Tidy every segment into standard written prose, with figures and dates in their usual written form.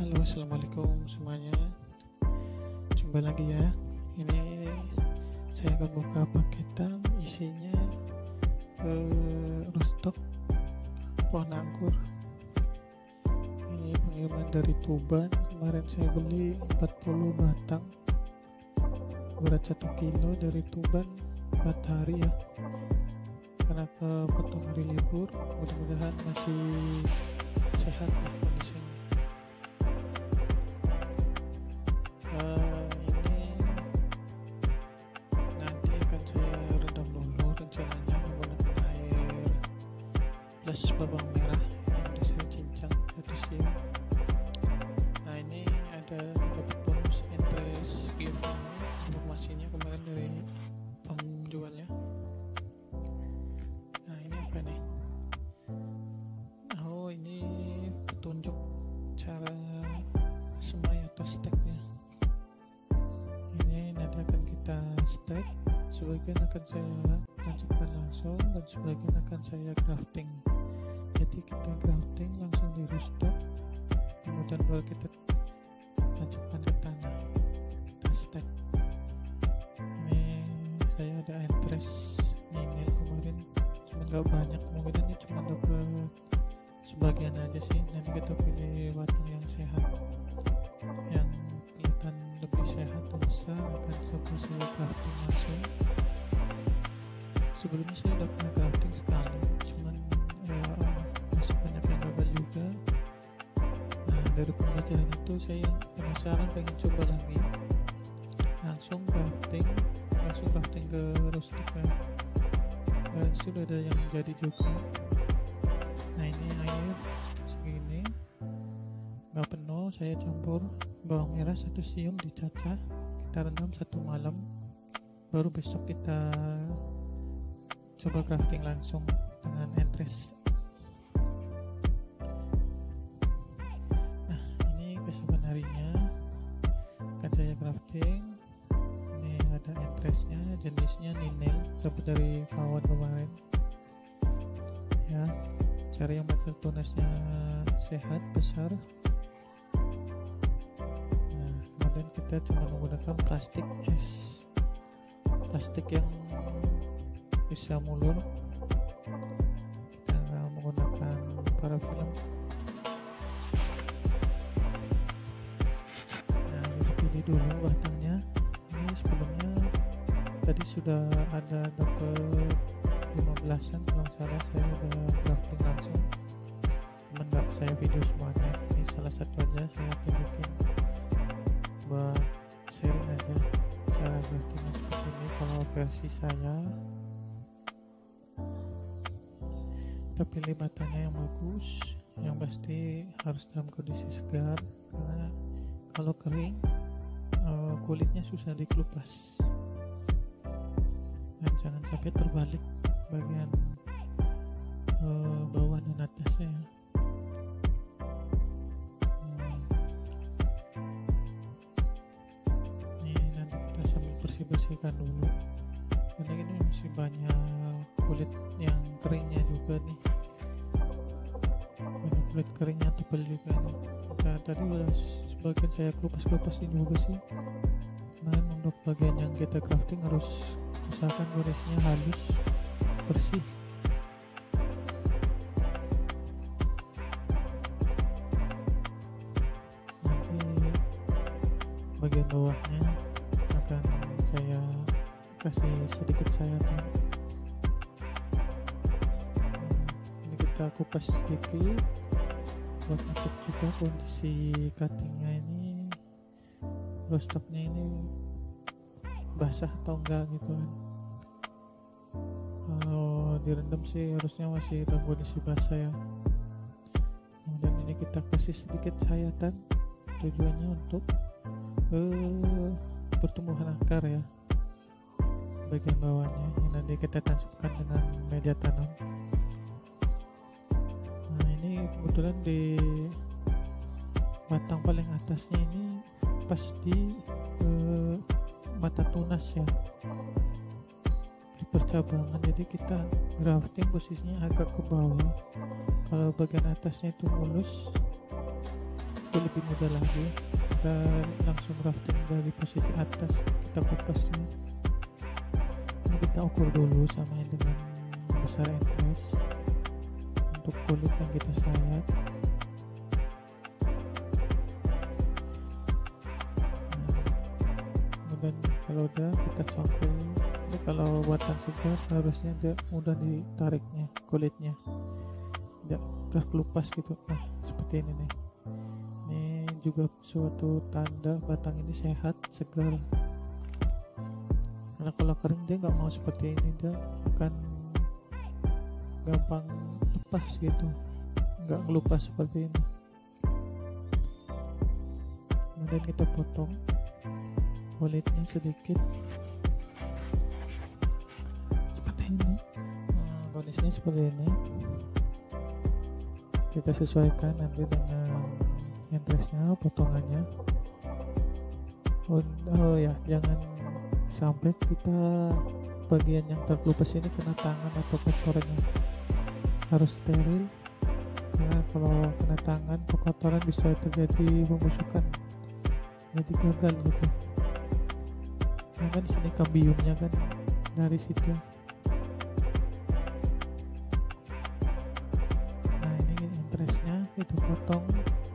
Halo, assalamualaikum semuanya. Jumpa lagi ya. Ini saya akan buka paketan isinya rustok pohon anggur. Ini pengiriman dari Tuban. Kemarin saya beli 40 batang, berat 1 kilo dari Tuban 4 hari ya. Karena kepotong hari libur, mudah-mudahan masih sehat ya kondisinya. Ini nanti akan saya rendam dulu, rencananya menggunakan air plus bawang merah yang sudah saya cincang 1 siung. Nah, ini ada dapat bonus interest giveaway, informasinya kemarin dari penjualnya. Nah, ini apa nih? Oh, ini petunjuk cara semai atau stacknya. Ini nanti akan kita stack, sebagian akan saya tancapkan langsung dan sebagian akan saya grafting. Jadi kita grafting langsung di rooftop, kemudian baru kita tancapkan ke tanah, kita stack. Ini saya ada interest nyinil kemarin, cuma gak banyak, kemungkinan ini cuma dapat sebagian aja sih. Nanti kita pilih batang yang sehat, yang kelihatan lebih sehat dan besar, akan saya crafting langsung. Sebelumnya saya udah pernah crafting sekali, cuman ya masih banyak yang gagal juga. Nah, dari pembelajaran itu saya penasaran, pengen coba lagi, langsung crafting ke rustic ya. Dan sudah ada yang jadi juga. Nah, ini air segini nggak penuh, saya campur bawang merah 1 siung dicacah, kita rendam 1 malam, baru besok kita coba crafting langsung dengan entres. Nah, ini keesokan harinya akan saya crafting. Ini ada entresnya, jenisnya ninel, dapat dari kawan kemarin ya. Cari yang baca tunasnya sehat, besar. Nah, kemudian kita cuma menggunakan plastik es, plastik yang bisa mulur. Kita menggunakan parafilm. Nah, jadi pilih dulu batangnya. Ini sebelumnya tadi sudah ada dapat 15-an kalau salah, saya udah crafting langsung, cuman gak saya video semuanya. Ini salah satu aja saya tunjukin buat sharing aja cara crafting seperti ini kalau versi saya. Kita pilih batangnya yang bagus, yang pasti harus dalam kondisi segar, karena kalau kering kulitnya susah dikelupas, dan jangan sampai terbalik bagian bawah dan atasnya. Ini nanti kita sambil bersihkan dulu, karena ini masih banyak kulit yang keringnya juga nih, banyak kulit keringnya tebal juga nih. Nah, tadi udah sebagian saya kelupas-kelupasin juga sih. Kemarin untuk bagian yang kita crafting harus usahakan goresnya halus, bersih. Nanti bagian bawahnya akan saya kasih sedikit sayatan. Ini kita kupas sedikit buat ngecek juga kondisi cuttingnya, ini rostoknya ini basah atau enggak gitu kan. Kalau direndam sih harusnya masih dalam kondisi basah ya. Kemudian ini kita kasih sedikit sayatan, tujuannya untuk pertumbuhan akar ya, bagian bawahnya yang nanti kita tancapkan dengan media tanam. Nah, ini kebetulan di batang paling atasnya ini pas di mata tunas ya, di percabangan, jadi kita grafting posisinya agak ke bawah. Kalau bagian atasnya itu mulus, itu lebih mudah lagi. Kita langsung rafting dari posisi atas, kita kupasnya. Ini kita ukur dulu samain dengan besar entres untuk kulit yang kita sayat. Kemudian kalau udah kita congkel. Ini kalau buatan segar harusnya mudah ditariknya kulitnya, tidak terkelupas gitu. Nah seperti ini nih. Ini juga suatu tanda batang ini sehat, segar. Karena kalau kering dia nggak mau seperti ini, dia akan gampang lepas gitu, nggak ngelupas seperti ini. Kemudian kita potong kulitnya sedikit seperti ini. Kondisinya seperti ini. Kita sesuaikan nanti dengan entresnya, potongannya. Oh ya, jangan sampai kita bagian yang terkelupas ini kena tangan atau kotorannya. Harus steril, karena kalau kena tangan atau kotoran bisa terjadi pembusukan, jadi gagal gitu. Nah kan di sini kambiumnya kan dari situ. Nah ini entresnya kita potong.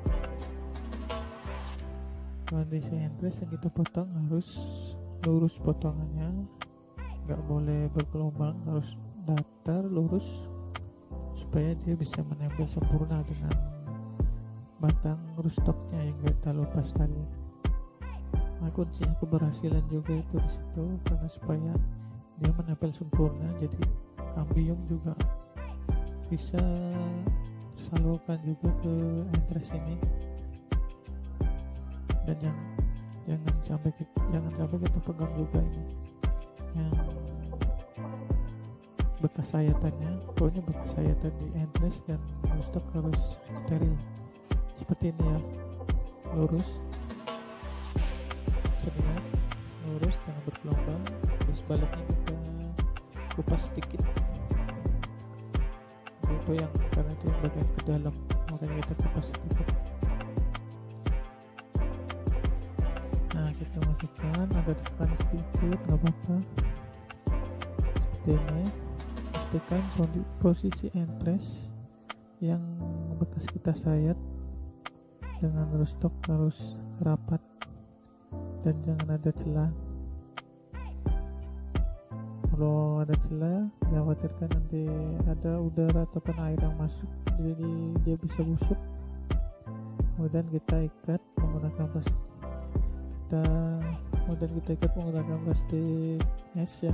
Kondisi entres yang kita potong harus lurus potongannya, nggak boleh bergelombang, harus datar lurus supaya dia bisa menempel sempurna dengan batang rootstocknya yang kita lepas tadi. Nah kuncinya keberhasilan juga itu di situ, karena supaya dia menempel sempurna, jadi kambium juga bisa salurkan juga ke entres ini. Dan jangan sampai kita pegang juga ini yang bekas sayatannya. Pokoknya bekas sayatan di entres dan rootstock harus steril seperti ini ya, lurus sedikit, lurus jangan bergelombang. Terus baliknya kita kupas sedikit itu yang, karena itu yang bagian ke dalam, makanya kita kupas sedikit. Nah kita masukkan, agak tekan sedikit, nggak apa-apa. Seperti ini. Pastikan posisi entres yang bekas kita sayat dengan rootstock harus rapat dan jangan ada celah. Kalau ada celah, dikhawatirkan nanti ada udara ataupun air yang masuk, jadi dia bisa busuk. Kemudian kita ikat menggunakan plastik. Kemudian kita ikat menggunakan plastik es ya,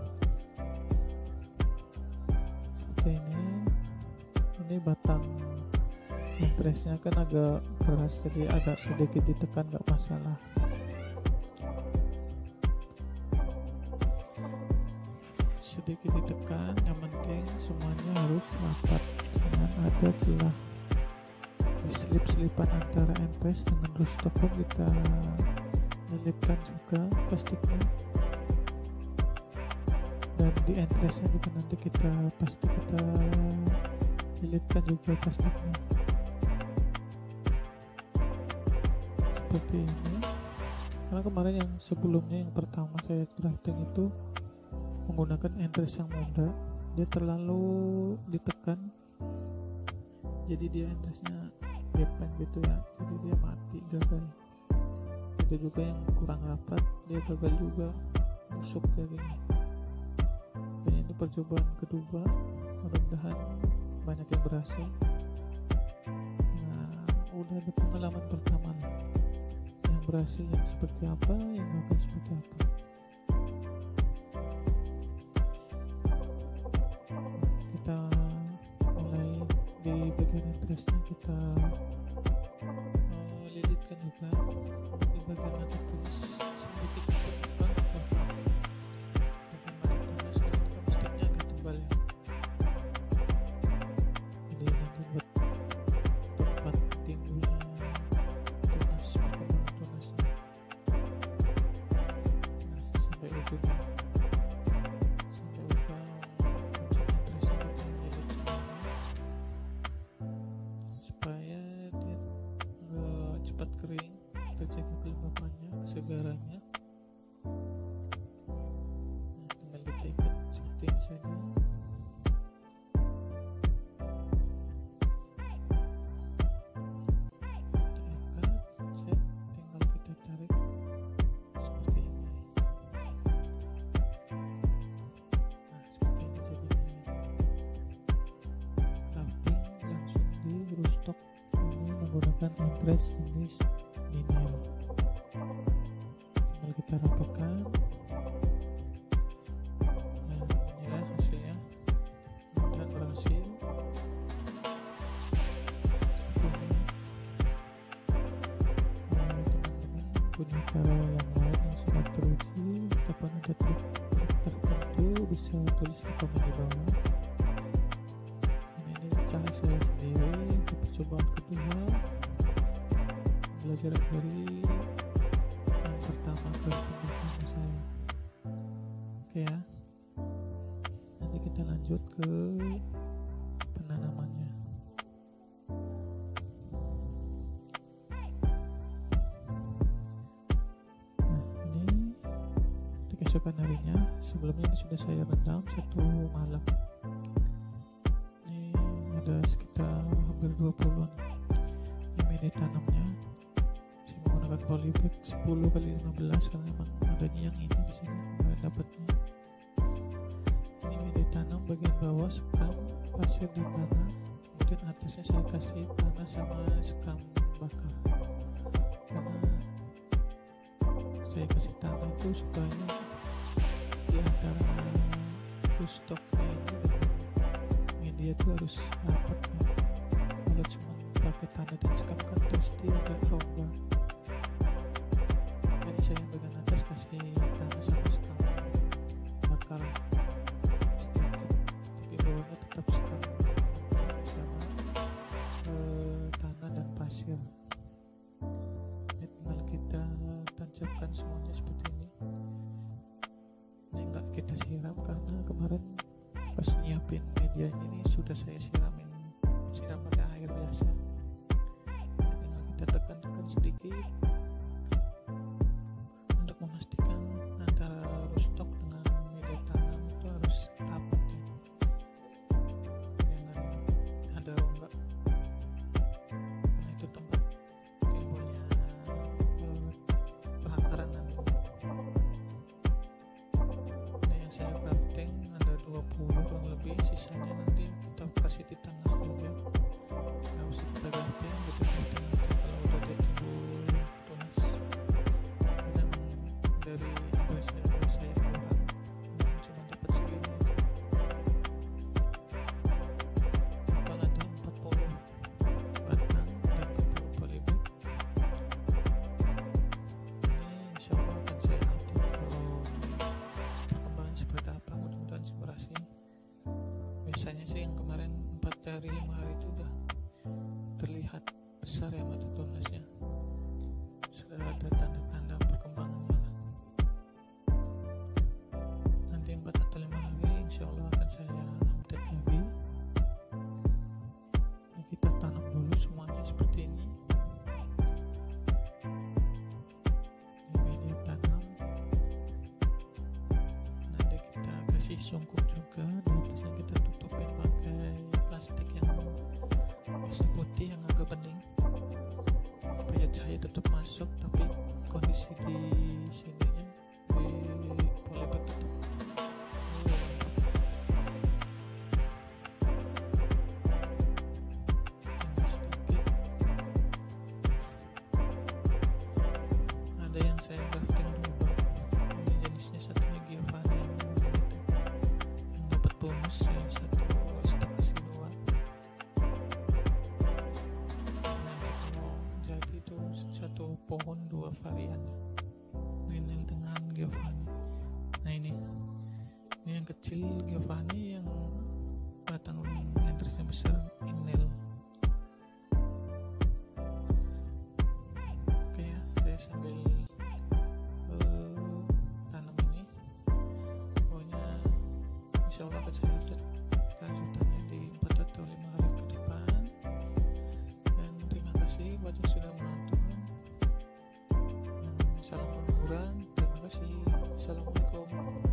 seperti ini. Ini batang entresnya kan agak keras, jadi agak sedikit ditekan nggak masalah. Sedikit ditekan, yang penting semuanya harus rapat, jangan ada celah. Di selip-selipan antara entres dengan rootstock pun kita lilitkan juga plastiknya, dan di entresnya juga nanti kita lilitkan juga plastiknya seperti ini. Karena kemarin yang sebelumnya, yang pertama saya drafting itu menggunakan entres yang muda, dia terlalu ditekan, jadi dia entresnya gepeng gitu ya, jadi dia mati, gagal. Ada juga yang kurang rapat, dia gagal juga, busuk jadinya. Dan ini percobaan kedua, mudah-mudahan banyak yang berhasil. Nah udah ada pengalaman pertama lah, yang berhasil yang seperti apa, yang gagal seperti apa. Kita mulai di bagian entresnya, kita lilitkan juga di bagian mata tulis sedikit tebal, bagian mata tulis kalau plastiknya agak tebal ya, jadi nanti buat tempat timbulnya tunas, perkembangan tunasnya. Nah sampai ujungnya, sampai ujung entresnya kita lilit semuanya supaya cepat kering, terjaga kelembapannya, kesegarannya. Tinggal kita ikat seperti ini saja. Stok ini menggunakan interest jenis linear. Tinggal kita rapatkan. Nah, inilah hasilnya. Dan berhasil. Teman-teman punya cara yang lain yang sudah teruji ataupun ada trik-trik tertentu, bisa tulis di komen di bawah. Ini cara saya sendiri di percobaan kedua, belajar dari yang pertama ke teman-teman saya. Oke ya, nanti kita lanjut ke penanamannya. Nah, ini keesokan harinya. Sebelumnya ini sudah saya rendam 1 malam. Ada sekitar hampir 20-an ini media tanamnya. Saya menggunakan polybag 10x15 karena memang adanya yang ini di sini dapatnya. Ini media tanam bagian bawah sekam, pasir dan tanah. Kemudian atasnya saya kasih tanah sama sekam bakar. Karena saya kasih tanah itu supaya di antara stoknya ini dia tuh harus rapat ya. Kalau cuma pakai tanah dan sekam kan terus dia agak rongga. Jadi saya bagian atas kasih tanah sama sekam bakar sedikit, tapi bawahnya tetap sekam sama tanah dan pasir. Ini tinggal kita tancapkan semuanya seperti ini. Ini enggak kita siram karena kemarin pas nyiapin medianya ini sudah saya siram pakai air biasa. Tinggal kita tekan-tekan sedikit untuk memastikan antara rootstock dengan media tanam itu harus rapat ya. Jangan ada rongga, karena itu tempat timbulnya perakaran nanti. Ini yang saya crafting ada 20 kurang lebih, sisanya nanti kita kasih di tengah saja, nggak usah kita ganti, kita ganti nanti kalau udah dia timbul tunas. Karena dari interestnya saya kurang, cuma dapat segini aja. Total ada 40 batang dan 40 polybag. Ini insya Allah akan saya update kalau perkembangan seperti apa, mudah-mudahan sih berhasil. Biasanya sih yang kemarin 4 hari 5 hari itu udah terlihat besar ya mata tunasnya, sudah ada tanda-tanda perkembangannya lah. Nanti 4 atau 5 hari insya Allah akan saya update lagi. Ini kita tanam dulu semuanya seperti ini. Ini media tanam, nanti kita kasih sungkup juga, di atasnya kita tutupin pakai plastik yang bisa putih yang agak bening supaya cahaya tetap masuk, tapi kondisi di sininya di polybag tetap tinggal sedikit. Ada yang saya crafting dulu, ini jenisnya satunya Giovanni yang dapat bonus saya satu stok kasih 2. Nanti kalau jadi itu satu pohon 2 varian, Linel dengan Giovanni. Nah ini yang kecil Giovanni, yang batang interestnya besar Inel. Oke ya, saya sambil tanam ini, pokoknya insya Allah akan saya update lanjutannya di 4 atau 5 hari ke depan. Dan terima kasih buat yang sudah menonton. Terima kasih. Assalamualaikum.